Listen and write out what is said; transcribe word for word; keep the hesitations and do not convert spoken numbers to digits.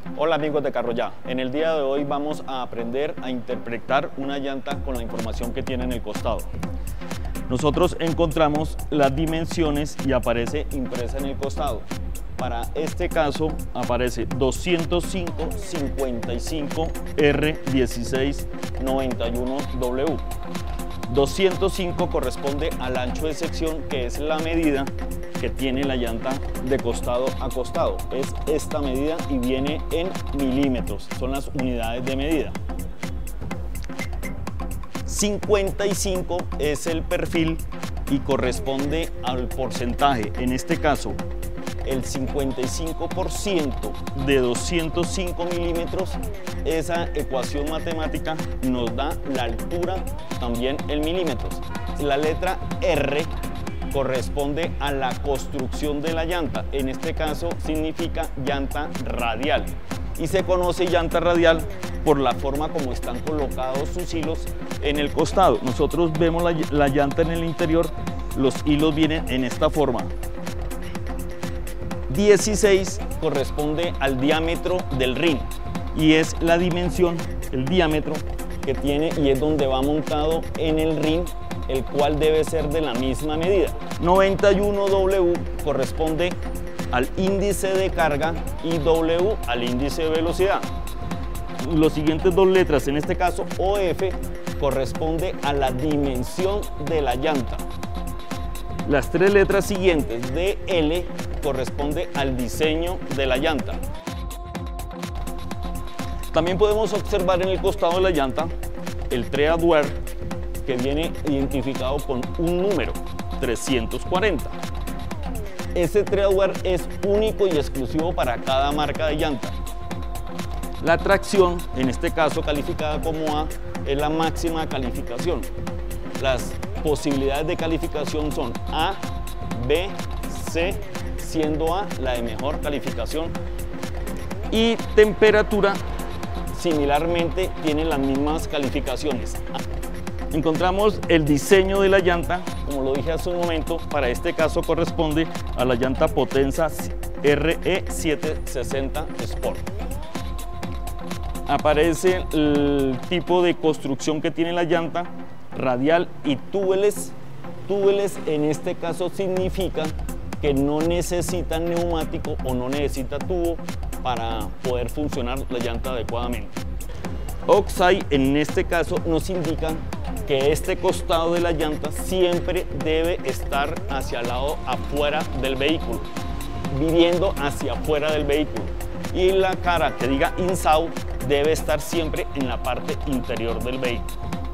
Hola amigos de Carro Ya, en el día de hoy vamos a aprender a interpretar una llanta con la información que tiene en el costado. Nosotros encontramos las dimensiones y aparece impresa en el costado. Para este caso aparece doscientos cinco cincuenta y cinco R dieciséis noventa y uno W. doscientos cinco corresponde al ancho de sección, que es la medida que tiene la llanta de costado a costado. Es esta medida y viene en milímetros, son las unidades de medida. cincuenta y cinco es el perfil y corresponde al porcentaje. En este caso, el cincuenta y cinco por ciento de doscientos cinco milímetros, esa ecuación matemática nos da la altura también en milímetros. La letra R corresponde a la construcción de la llanta, en este caso significa llanta radial, y se conoce llanta radial por la forma como están colocados sus hilos en el costado. Nosotros vemos la, la llanta en el interior, los hilos vienen en esta forma. dieciséis corresponde al diámetro del rin y es la dimensión, el diámetro que tiene, y es donde va montado en el rin, el cual debe ser de la misma medida. noventa y uno W corresponde al índice de carga y W al índice de velocidad. Los siguientes dos letras, en este caso O F, corresponde a la dimensión de la llanta. Las tres letras siguientes, D L, corresponde al diseño de la llanta. También podemos observar en el costado de la llanta el tread wear, que viene identificado con un número, trescientos cuarenta. Ese tread wear es único y exclusivo para cada marca de llanta. La tracción, en este caso calificada como A, es la máxima calificación. Las posibilidades de calificación son A, B, C, siendo A la de mejor calificación. Y temperatura, similarmente, tiene las mismas calificaciones. Encontramos el diseño de la llanta, como lo dije hace un momento, para este caso corresponde a la llanta Potenza R E setecientos sesenta Sport. Aparece el tipo de construcción que tiene la llanta, radial y tubeless. Tubeless en este caso significa que no necesita neumático o no necesita tubo para poder funcionar la llanta adecuadamente. Oxide en este caso nos indica que este costado de la llanta siempre debe estar hacia el lado afuera del vehículo, viviendo hacia afuera del vehículo, y la cara que diga inside debe estar siempre en la parte interior del vehículo.